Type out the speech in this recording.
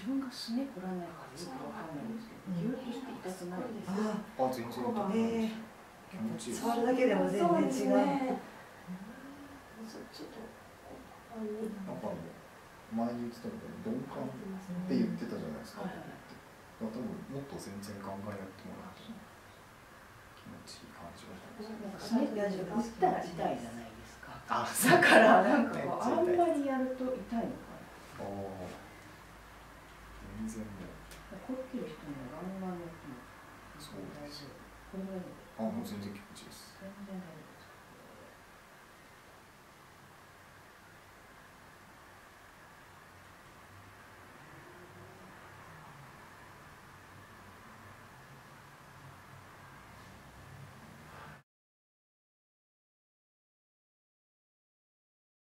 自分がすねこらないかよくわかんないんですけど、ぎゅっとして痛くないです。 全然痛くないです。気持ちいい。 触るだけでも全然違う。 なんか前に言ってたみたいに鈍感って言ってたじゃないですか。多分もっと全然考えやってもらって気持ちいい感じがします。 すねって打ったら痛いじゃないですか。だからなんかあんまりやると痛いのかな。 全然もう。 こっきり人にはガンガンの。 そうです。 これぐらい。 もう全然気持ちいいです。 全然大丈夫です。